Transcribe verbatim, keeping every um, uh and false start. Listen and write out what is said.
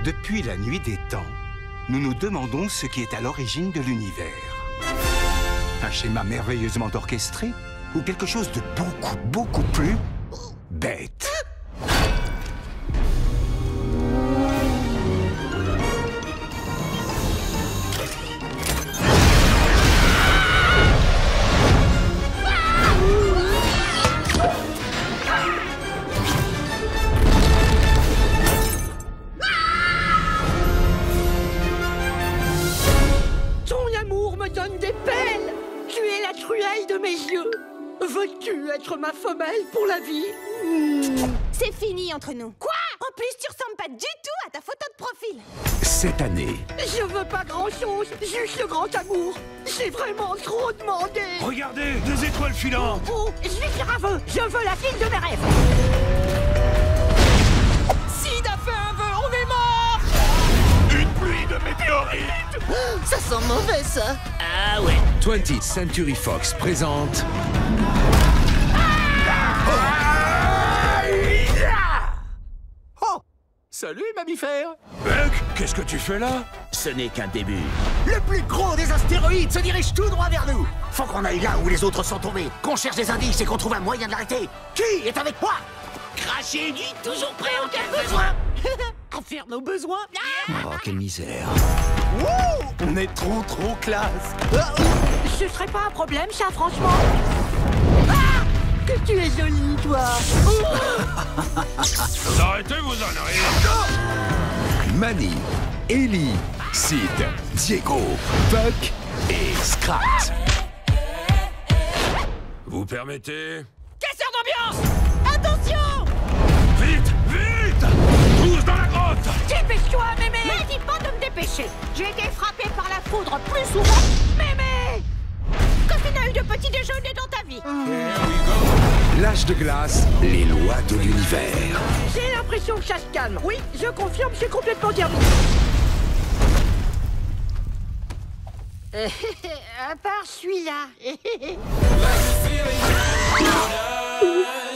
Depuis la nuit des temps, nous nous demandons ce qui est à l'origine de l'univers. Un schéma merveilleusement orchestré ou quelque chose de beaucoup, beaucoup plus bête? Donne des pelles. Tu es la truelle de mes yeux. Veux-tu être ma femelle pour la vie? mmh. C'est fini entre nous. Quoi? En plus, tu ressembles pas du tout à ta photo de profil. Cette année... Je veux pas grand-chose, juste le grand amour. C'est vraiment trop demandé. Regardez, des étoiles filantes. Oh, je vais faire un vœu. Je veux la fille de mes rêves. Sid a fait un vœu, on est mort. Une pluie de météorites. Ça sent mauvais, ça. Ah ouais. twentieth Century Fox présente... Oh! Salut, mammifère. Buck, qu'est-ce que tu fais là? Ce n'est qu'un début. Le plus gros des astéroïdes se dirige tout droit vers nous. Faut qu'on aille là où les autres sont tombés, qu'on cherche des indices et qu'on trouve un moyen de l'arrêter. Qui est avec moi? Cracher dit toujours prêt en cas de besoin. À faire nos besoins. Oh, quelle misère. Wouh! On est trop trop classe. Ce serait pas un problème, ça, franchement. Ah! Que tu es jolie, toi. Arrêtez vos âneries. Manny, Ellie, Sid, Diego, Buck et Scrat. Vous permettez? Casseur d'ambiance. Attention. Vite, vite! Tous dans la grotte! Dépêche-toi, mémé. Mais dis pas de me dépêcher. J'ai été frappée par la foudre plus souvent. Mémé. Que tu n'as eu de petit déjeuner dans ta vie. L'âge de glace, les lois de l'univers. J'ai l'impression que ça se calme. Oui, je confirme, c'est complètement terminé. À part celui-là.